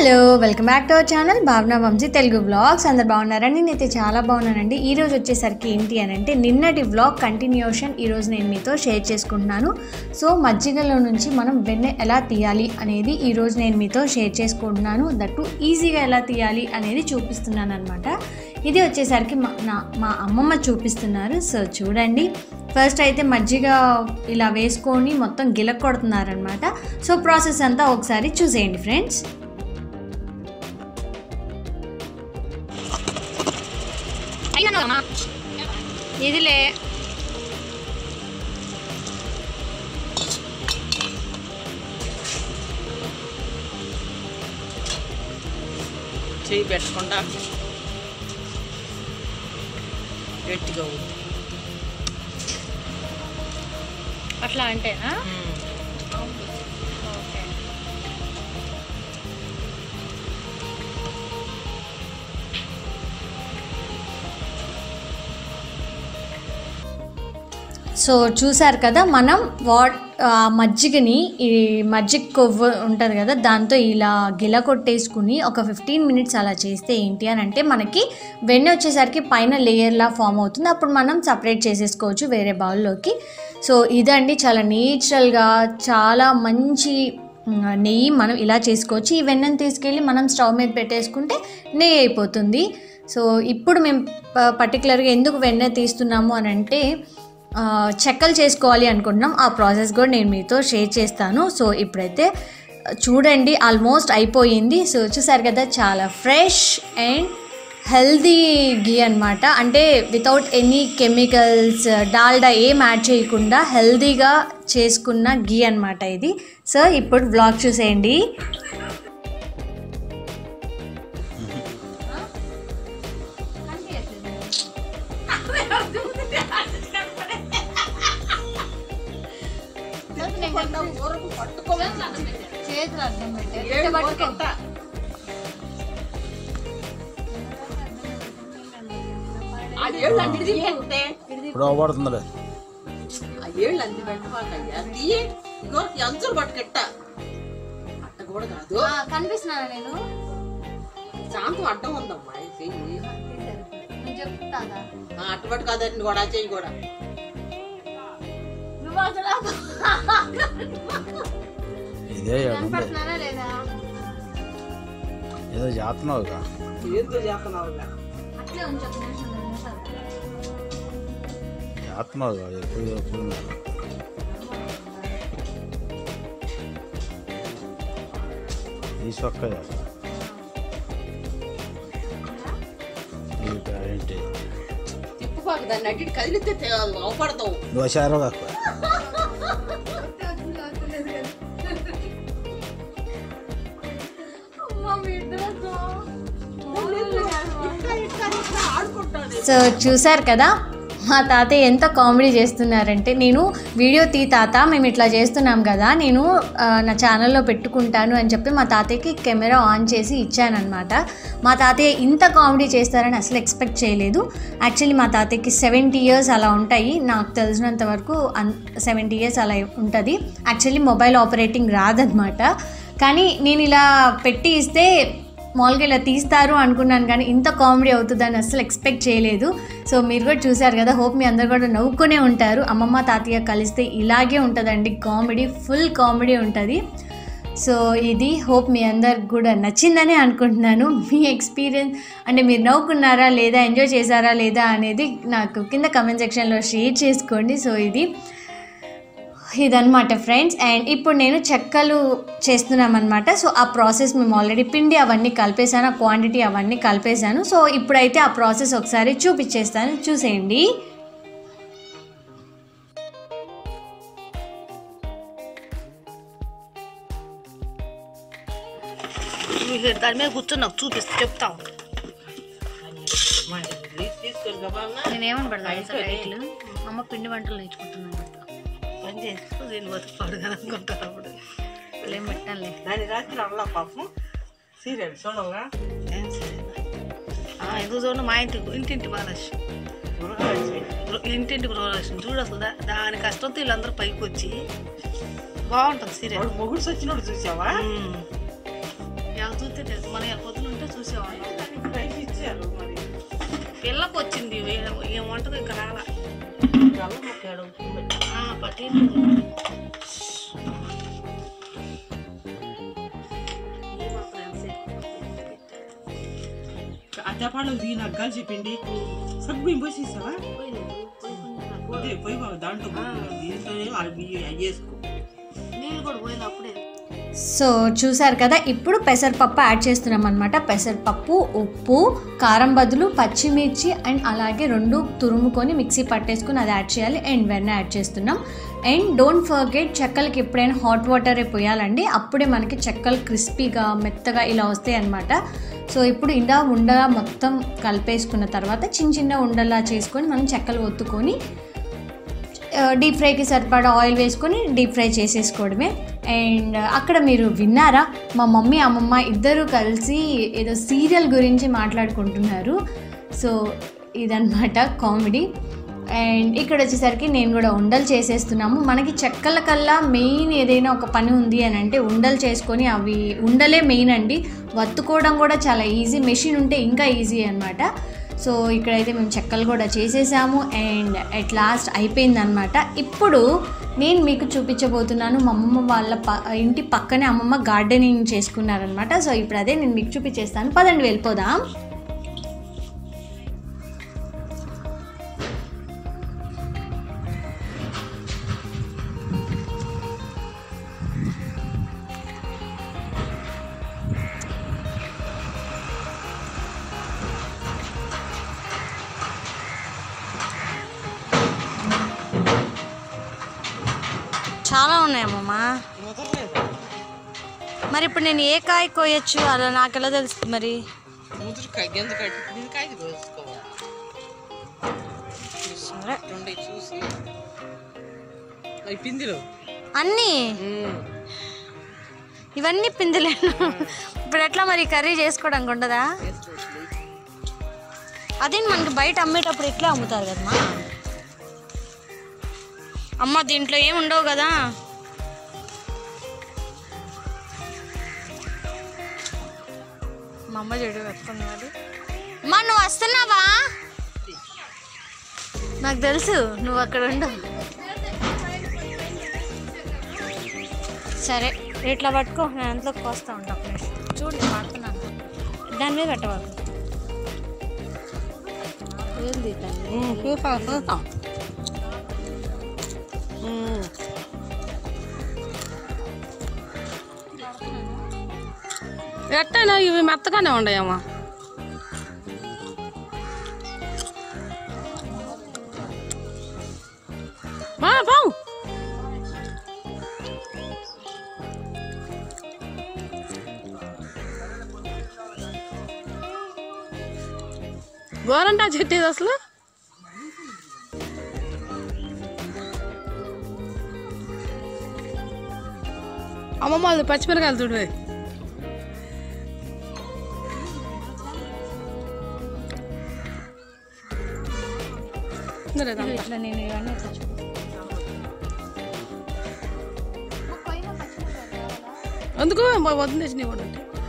Hello welcome back to our channel Bhavana Vamsi Telugu vlogs. అందరు బాగున్నారండి? నేనైతే చాలా బాగున్నానండి. ఈరోజు వచ్చేసరికి ఏంటి అని అంటే నిన్నటి వ్లాగ్ కంటిన్యూషన్ ఈరోజు నేను మీతో షేర్ చేసుకుంటున్నాను. సో మజ్జిగలో నుంచి మనం వెన్నె ఎలా తీయాలి అనేది ఈరోజు నేను మీతో షేర్ చేసుకుంటున్నాను. దట్టు ఈజీగా ఎలా తీయాలి అనేది చూపిస్తున్నాను అనమాట. ఇది వచ్చేసరికి మా అమ్మమ్మ చూపిస్తున్నారు. సో చూడండి, ఫస్ట్ అయితే మజ్జిగ ఇలా వేసుకొని మొత్తం గిలక్ కొడుతున్నారనమాట. సో ప్రాసెస్ అంతా ఒకసారి చూసేయండి ఫ్రెండ్స్. ఇదిలే చేయి పెట్టకుండా గట్టిగా ఉంది అట్లా అంటేనా? సో చూసారు కదా, మనం మజ్జిగని, ఈ మజ్జిగ కొవ్వు ఉంటుంది కదా, దాంతో ఇలా గిల కొట్టేసుకుని ఒక 15 మినిట్స్ అలా చేస్తే ఏంటి అని అంటే మనకి వెన్నె వచ్చేసరికి పైన లేయర్లా ఫామ్ అవుతుంది. అప్పుడు మనం సపరేట్ చేసేసుకోవచ్చు వేరే బౌల్లోకి. సో ఇదండి, చాలా నేచురల్గా చాలా మంచి నెయ్యి మనం ఇలా చేసుకోవచ్చు. ఈ వెన్నెని తీసుకెళ్ళి మనం స్టవ్ మీద పెట్టేసుకుంటే నెయ్యి అయిపోతుంది. సో ఇప్పుడు మేము పర్టికులర్గా ఎందుకు వెన్నె తీస్తున్నాము అని అంటే చెక్కలు చేసుకోవాలి అనుకుంటున్నాం. ఆ ప్రాసెస్ కూడా నేను మీతో షేర్ చేస్తాను. సో ఇప్పుడైతే చూడండి, ఆల్మోస్ట్ అయిపోయింది. సో చూసారు కదా, చాలా ఫ్రెష్ అండ్ హెల్దీ గీ అనమాట. అంటే వితౌట్ ఎనీ కెమికల్స్, డాల్డా ఏం యాడ్ చేయకుండా హెల్దీగా చేసుకున్న గీ అనమాట ఇది. సో ఇప్పుడు వ్లాగ్ చూసేయండి. కనిపిస్తున్నాను నేను. శాంతం అడ్డం ఉందమ్మా, చెయ్యి అట్టుబట్టు కాదండి కూడా, చెయ్యి కూడా ఏదో చేస్తున్నావుగా, ఏదో చేస్తున్నావుగా, చేస్తున్నావుగా ఎప్పుడు తీసొక్క ఏంటి తిప్పుకోక దాన్ని అడ్డి కదిలితే అవపడతావు. నువ్వు హుషారు కాకు. సో చూసారు కదా, మా తాతయ్య ఎంత కామెడీ చేస్తున్నారంటే, నేను వీడియో తీ తాత, మేము ఇట్లా చేస్తున్నాం కదా, నేను నా ఛానల్లో పెట్టుకుంటాను అని చెప్పి మా తాతయ్యకి కెమెరా ఆన్ చేసి ఇచ్చానమాట. మా తాతయ్య ఇంత కామెడీ చేస్తారని అసలు ఎక్స్పెక్ట్ చేయలేదు. యాక్చువల్లీ మా తాతయ్యకి 70 ఇయర్స్ అలా ఉంటాయి, నాకు తెలిసినంత వరకు 70 ఇయర్స్ అలా ఉంటుంది. యాక్చువల్లీ మొబైల్ ఆపరేటింగ్ రాదనమాట. కానీ నేను ఇలా పెట్టి ఇస్తే మామూలుగా ఇలా తీస్తారు అనుకున్నాను, కానీ ఇంత కామెడీ అవుతుందని అసలు ఎక్స్పెక్ట్ చేయలేదు. సో మీరు కూడా చూసారు కదా, హోప్ మీ అందరు కూడా నవ్వుకునే ఉంటారు. అమ్మమ్మ తాతయ్య కలిస్తే ఇలాగే ఉంటుందండి, కామెడీ, ఫుల్ కామెడీ ఉంటుంది. సో ఇది హోప్ మీ అందరికి కూడా నచ్చిందని అనుకుంటున్నాను. మీ ఎక్స్పీరియన్స్ అంటే మీరు నవ్వుకున్నారా లేదా, ఎంజాయ్ చేశారా లేదా అనేది నాకు కింద కమెంట్ సెక్షన్లో షేర్ చేసుకోండి. సో ఇదన్నమాట ఫ్రెండ్స్. అండ్ ఇప్పుడు నేను చెక్కలు చేస్తున్నామన్నమాట. సో ఆ ప్రాసెస్ మేము ఆల్రెడీ పిండి అవన్నీ కలిపేసాను, ఆ క్వాంటిటీ అవన్నీ కలిపేసాను. సో ఇప్పుడైతే ఆ ప్రాసెస్ ఒకసారి చూపించేస్తాను, చూసేయండి. దాని మీద కూర్చొని చూపిస్తే చెప్తాం. నేనేమని పడతాను, అమ్మ పిండి వంటలు నేర్చుకుంటున్నాను, పని చేసుకో, దీన్ని బతుకుతాడు అనుకుంటారు. అప్పుడు ఏం పెట్టాలి దాని రాత్రి అలా పాపం సీరియల్ చూడవుగా. ఏం సీరియల్? ఎందుకు చూడండి, మా ఇంటింటి బాలక్ష్మి, ఇంటింటి గృహలక్ష్మి చూడు. అసలు దాని కష్టంతో వీళ్ళందరూ పైకి వచ్చి బాగుంటుంది సీరియల్. మొగుడు వచ్చినోడు చూసావా? ఎలా చూస్తే తెలుసు, మన పొద్దున ఉంటే చూసేవాళ్ళం. ఇచ్చారు మరి పిల్లకి వచ్చింది ఏమంటది ఇంకా రాలా పట్టి అద్దపాడు దీని అగ్గాలు చెప్పిండి సగ్గు పోసేసావా పోయి దాంట్లో దీంట్లోనే అవి వేసుకో నీళ్ళు కూడా పోయిన అప్పుడే. సో చూసారు కదా, ఇప్పుడు పెసరపప్పు యాడ్ చేస్తున్నాం అనమాట. పెసరపప్పు, ఉప్పు, కారం బదులు పచ్చిమిర్చి అండ్ అలాగే 2 తురుముకొని మిక్సీ పట్టేసుకొని అది యాడ్ చేయాలి. అండ్ వెన్న యాడ్ చేస్తున్నాం. అండ్ డోంట్ ఫర్గెట్ చెక్కలకి ఎప్పుడైనా హాట్ వాటరే పోయాలండి, అప్పుడే మనకి చెక్కలు క్రిస్పీగా మెత్తగా ఇలా వస్తాయి అన్నమాట. సో ఇప్పుడు ఉండలా మొత్తం కలిపేసుకున్న తర్వాత చిన్న ఉండలా చేసుకొని మనం చెక్కలు ఒత్తుకొని డీప్ ఫ్రైకి సరిపడా ఆయిల్ వేసుకొని డీప్ ఫ్రై చేసేసుకోవడమే. అండ్ అక్కడ మీరు విన్నారా, మా మమ్మీ అమ్మమ్మ ఇద్దరు కలిసి ఏదో సీరియల్ గురించి మాట్లాడుకుంటున్నారు. సో ఇదన్నమాట కామెడీ. అండ్ ఇక్కడ వచ్చేసరికి నేను కూడా ఉండలు చేసేస్తున్నాము. మనకి చెక్కల కల్లా మెయిన్ ఏదైనా ఒక పని ఉంది అని అంటే ఉండలు చేసుకొని అవి ఉండలే మెయిన్ అండి. వత్తుకోవడం కూడా చాలా ఈజీ, మెషిన్ ఉంటే ఇంకా ఈజీ అన్నమాట. సో ఇక్కడైతే మేము చెక్కలు కూడా చేసేసాము అండ్ అట్ లాస్ట్ అయిపోయిందనమాట. ఇప్పుడు నేను మీకు చూపించబోతున్నాను, మా అమ్మమ్మ వాళ్ళ ఇంటి పక్కనే అమ్మమ్మ గార్డెనింగ్ చేసుకున్నారనమాట. సో ఇప్పుడు అదే నేను మీకు చూపించేస్తాను, పదండి వెళ్ళిపోదాం. చాలా ఉన్నాయమ్మమ్మా. మరి ఇప్పుడు నేను ఏ కాయ కోయచ్చు అలా నాకు ఎలా తెలుస్తుంది మరి? సరే అన్నీ ఇవన్నీ పిందులేను. ఇప్పుడు ఎట్లా మరి కర్రీ చేసుకోవడానికి ఉండదా? అదే మనకి బయట అమ్మేటప్పుడు ఇట్లా అమ్ముతారు కదమ్మా. అమ్మ దీంట్లో ఏమి ఉండవు కదా. మా అమ్మ చెడు పెట్టుకున్నది. అమ్మా నువ్వు వస్తున్నావా? నాకు తెలుసు నువ్వు అక్కడ ఉండవు. సరే ఇట్లా పట్టుకో, నేను అంతలోకి వస్తూ ఉంటాను. చూడు నేను పడుతున్నాను, దాని మీద పెట్టవాలి. ఏంది చూస్తాం ఎట్టైనా ఇవి మెత్తగానే ఉండయమ్మా. బావు గోరంటా చెట్టేది అసలు. అమ్మమ్మ వాళ్ళది పచ్చిమిరకాయలు చూడవే. ఇట్లా నేను ఇవన్నీ అందుకు వదిలేసి కూడా.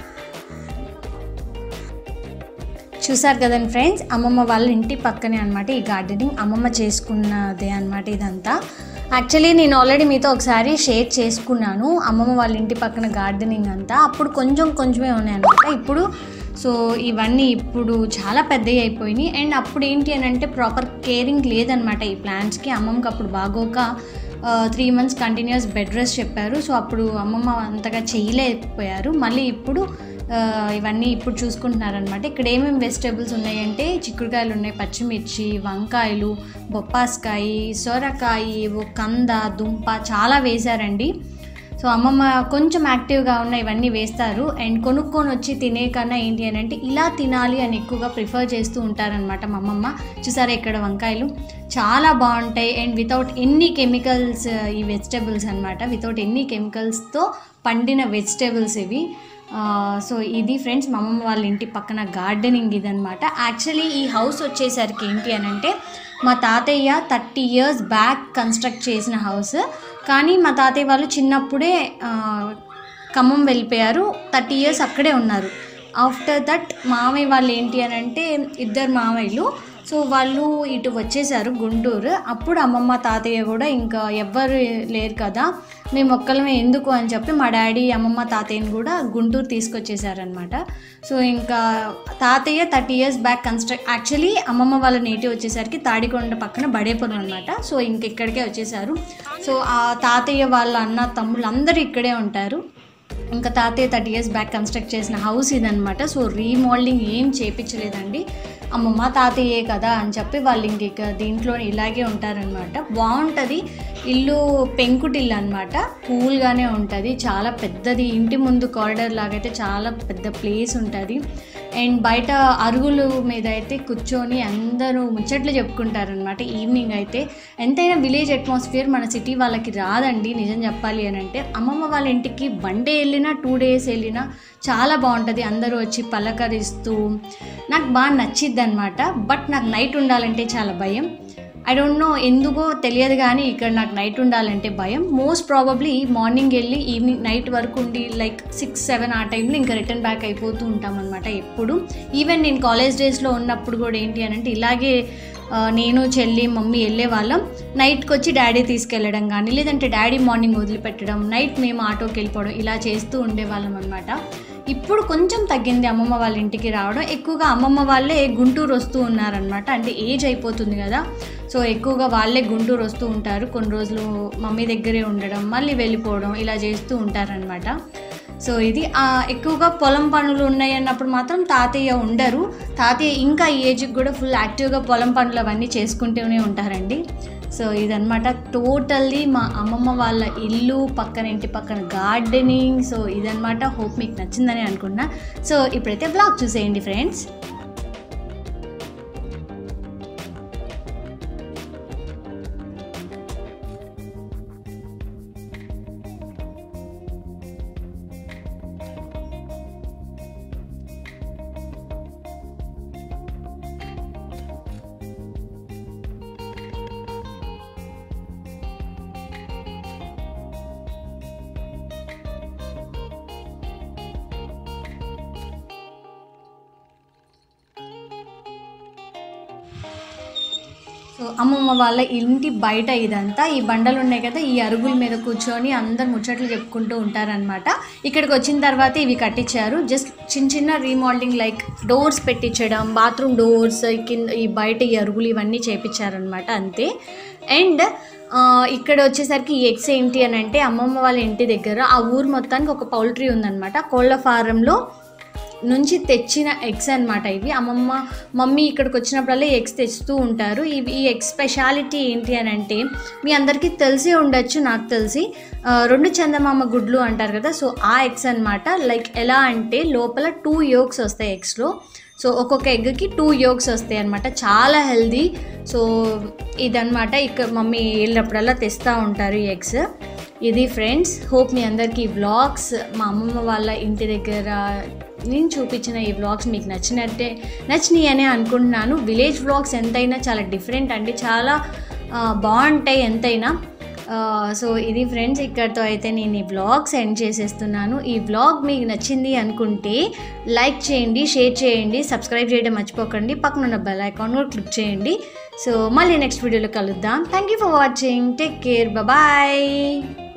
చూసారు కదండి ఫ్రెండ్స్, అమ్మమ్మ వాళ్ళ ఇంటి పక్కనే అనమాట ఈ గార్డెనింగ్. అమ్మమ్మ చేసుకున్నదే అనమాట ఇదంతా. యాక్చువల్లీ నేను ఆల్రెడీ మీతో ఒకసారి షేర్ చేసుకున్నాను అమ్మమ్మ వాళ్ళ ఇంటి పక్కన గార్డెనింగ్ అంతా. అప్పుడు కొంచెమే ఉన్నాయన్నమాట. ఇప్పుడు సో ఇవన్నీ ఇప్పుడు చాలా పెద్దవి అయిపోయినాయి. అండ్ అప్పుడు ఏంటి అని అంటే ప్రాపర్ కేరింగ్ లేదనమాట ఈ ప్లాంట్స్కి. అమ్మమ్మకి అప్పుడు బాగోక 3 months కంటిన్యూస్ బెడ్ రెస్ట్ చెప్పారు. సో అప్పుడు అమ్మమ్మ అంతగా చేయలేకపోయారు. మళ్ళీ ఇప్పుడు ఇవన్నీ ఇప్పుడు చూసుకుంటున్నారనమాట. ఇక్కడ ఏమేమి వెజిటేబుల్స్ ఉన్నాయంటే చిక్కుడుకాయలు ఉన్నాయి, పచ్చిమిర్చి, వంకాయలు, బొప్పాస్కాయ, సొరకాయ, కంద, దుంప చాలా వేశారండి. సో అమ్మమ్మ కొంచెం యాక్టివ్గా ఉన్న ఇవన్నీ వేస్తారు. అండ్ కొనుక్కొని వచ్చి తినే కన్నా ఏంటి అని అంటే ఇలా తినాలి అని ఎక్కువగా ప్రిఫర్ చేస్తూ ఉంటారనమాట మా అమ్మమ్మ. చూసారా ఇక్కడ వంకాయలు చాలా బాగుంటాయి. అండ్ వితౌట్ ఎనీ కెమికల్స్ ఈ వెజిటేబుల్స్ అనమాట. వితౌట్ ఎనీ కెమికల్స్తో పండిన వెజిటేబుల్స్ ఇవి. సో ఇది ఫ్రెండ్స్ మా అమ్మమ్మ వాళ్ళ ఇంటి పక్కన గార్డెనింగ్ ఇదనమాట. యాక్చువల్లీ ఈ హౌస్ వచ్చేసరికి ఏంటి అని అంటే మా తాతయ్య 30 years బ్యాక్ కన్స్ట్రక్ట్ చేసిన హౌస్. కానీ మా తాతయ్య వాళ్ళు చిన్నప్పుడే ఖమ్మం వెళ్ళిపోయారు. 30 years అక్కడే ఉన్నారు. ఆఫ్టర్ దట్ మామయ్య వాళ్ళు ఏంటి అని అంటే 2 మామయ్యలు. సో వాళ్ళు ఇటు వచ్చేసారు గుంటూరు. అప్పుడు అమ్మమ్మ తాతయ్య కూడా ఇంకా ఎవ్వరు లేరు కదా, మేము ఒక్కలమే ఎందుకు అని చెప్పి మా డాడీ అమ్మమ్మ తాతయ్యని కూడా గుంటూరు తీసుకొచ్చేసారనమాట. సో ఇంకా తాతయ్య 30 years బ్యాక్ యాక్చువల్లీ అమ్మమ్మ వాళ్ళ నేటివ్ వచ్చేసరికి తాడికొండ పక్కన బడేపురం అనమాట. సో ఇంక ఇక్కడికే వచ్చేసారు. సో ఆ తాతయ్య వాళ్ళ అన్న తమ్ముళ్ళు అందరూ ఇక్కడే ఉంటారు. ఇంకా తాతయ్య 30 years బ్యాక్ కన్స్ట్రక్ట్ చేసిన హౌస్ ఇదనమాట. సో రీమోడలింగ్ ఏం చేయించలేదండి, అమ్మమ్మ తాతయ్యే కదా అని చెప్పి వాళ్ళు ఇంక దీంట్లో ఇలాగే ఉంటారనమాట. బాగుంటుంది ఇల్లు, పెంకుటిల్లు అనమాట, కూల్గానే ఉంటుంది, చాలా పెద్దది. ఇంటి ముందు కారిడార్ లాగైతే చాలా పెద్ద ప్లేస్ ఉంటుంది. అండ్ బయట అరుగుల మీద అయితే కూర్చొని అందరూ ముచ్చట్లు చెప్పుకుంటారనమాట ఈవినింగ్ అయితే. ఎంతైనా విలేజ్ అట్మాస్ఫియర్ మన సిటీ వాళ్ళకి రాదండి నిజం చెప్పాలి అని అంటే. అమ్మమ్మ వాళ్ళ ఇంటికి వన్ డే వెళ్ళినా 2 days వెళ్ళినా చాలా బాగుంటుంది. అందరూ వచ్చి పలకరిస్తూ నాకు బాగా నచ్చిద్ది అనమాట. బట్ నాకు నైట్ ఉండాలంటే చాలా భయం. ఐ డోంట్ నో ఎందుకో తెలియదు కానీ ఇక్కడ నాకు నైట్ ఉండాలంటే భయం. మోస్ట్ ప్రాబబ్లీ మార్నింగ్ వెళ్ళి ఈవినింగ్ నైట్ వరకు ఉండి లైక్ 6-7 ఆ టైంలో ఇంకా రిటర్న్ బ్యాక్ అయిపోతూ ఉంటాం అనమాట ఎప్పుడు. ఈవెన్ నేను కాలేజ్ డేస్లో ఉన్నప్పుడు కూడా ఏంటి అని అంటే ఇలాగే నేను చెల్లి మమ్మీ వెళ్ళే వాళ్ళం. నైట్కి వచ్చి డాడీ తీసుకెళ్ళడం కానీ, లేదంటే డాడీ మార్నింగ్ వదిలిపెట్టడం, నైట్ మేము ఆటోకి వెళ్ళిపోవడం, ఇలా చేస్తూ ఉండేవాళ్ళం అనమాట. ఇప్పుడు కొంచెం తగ్గింది అమ్మమ్మ వాళ్ళ ఇంటికి రావడం. ఎక్కువగా అమ్మమ్మ వాళ్ళే గుంటూరు వస్తూ ఉన్నారనమాట. అంటే ఏజ్ అయిపోతుంది కదా, సో ఎక్కువగా వాళ్ళే గుంటూరు వస్తూ ఉంటారు. కొన్ని రోజులు మమ్మీ దగ్గరే ఉండడం, మళ్ళీ వెళ్ళిపోవడం, ఇలా చేస్తూ ఉంటారనమాట. సో ఇది ఎక్కువగా పొలం పనులు ఉన్నాయి అన్నప్పుడు మాత్రం తాతయ్య ఉండరు. తాతయ్య ఇంకా ఈ ఏజ్కి కూడా ఫుల్ యాక్టివ్గా పొలం పనులు అవన్నీ చేసుకుంటూనే ఉంటారండి. సో ఇదనమాట టోటల్లీ మా అమ్మమ్మ వాళ్ళ ఇల్లు, పక్కన ఇంటి పక్కన గార్డెనింగ్. సో ఇదనమాట. హోప్ మీకు నచ్చిందని అనుకున్నా. సో ఇప్పుడైతే వ్లాగ్ చూసేయండి ఫ్రెండ్స్. సో అమ్మమ్మ వాళ్ళ ఇంటి బయట ఇదంతా, ఈ బండలు ఉన్నాయి కదా, ఈ అరుగుల మీద కూర్చొని అందరు ముచ్చట్లు చెప్పుకుంటూ ఉంటారనమాట. ఇక్కడికి వచ్చిన తర్వాత ఇవి కట్టించారు. జస్ట్ చిన్న రీమోడలింగ్ లైక్ డోర్స్ పెట్టించడం, బాత్రూమ్ డోర్స్, కింద ఈ బయట ఈ అరుగులు ఇవన్నీ చేయించారనమాట అంతే. అండ్ ఇక్కడ వచ్చేసరికి ఈ ఎగ్స్ ఏంటి అని అంటే అమ్మమ్మ వాళ్ళ ఇంటి దగ్గర ఆ ఊరు మొత్తానికి ఒక పౌల్ట్రీ ఉందన్నమాట. కోళ్ళ ఫారంలో నుంచి తెచ్చిన ఎగ్స్ అనమాట ఇవి. మమ్మీ ఇక్కడికి వచ్చినప్పుడల్లా ఎగ్స్ తెస్తూ ఉంటారు. ఈ ఎగ్ స్పెషాలిటీ ఏంటి అని అంటే మీ అందరికీ తెలిసే ఉండొచ్చు, నాకు తెలిసి 2 చందమామ గుడ్లు అంటారు కదా, సో ఆ ఎగ్స్ అనమాట. లైక్ ఎలా అంటే లోపల 2 yolks వస్తాయి ఎగ్స్లో. సో ఒక్కొక్క ఎగ్కి 2 yolks వస్తాయి అనమాట. చాలా హెల్దీ. సో ఇదనమాట. ఇక్కడ మమ్మీ వెళ్ళినప్పుడల్లా తెస్తూ ఉంటారు ఈ ఎగ్స్. ఇది ఫ్రెండ్స్. హోప్ మీ అందరికీ ఈ వ్లాగ్స్, మా అమ్మమ్మ వాళ్ళ ఇంటి దగ్గర నేను చూపించిన ఈ వ్లాగ్స్ మీకు నచ్చినాయి అనే అనుకుంటున్నాను. విలేజ్ వ్లాగ్స్ ఎంతైనా చాలా డిఫరెంట్ అండి, చాలా బాగుంటాయి ఎంతైనా. సో ఇది ఫ్రెండ్స్, ఇక్కడితో అయితే నేను ఈ వ్లాగ్స్ ఎండ్ చేసేస్తున్నాను. ఈ వ్లాగ్ మీకు నచ్చింది అనుకుంటే లైక్ చేయండి, షేర్ చేయండి, సబ్స్క్రైబ్ చేయడం మర్చిపోకండి. పక్కన ఉన్న బెల్ ఐకాన్ కూడా క్లిక్ చేయండి. సో మళ్ళీ నెక్స్ట్ వీడియోలో కలుద్దాం. Thank you for watching. Take care. Bye.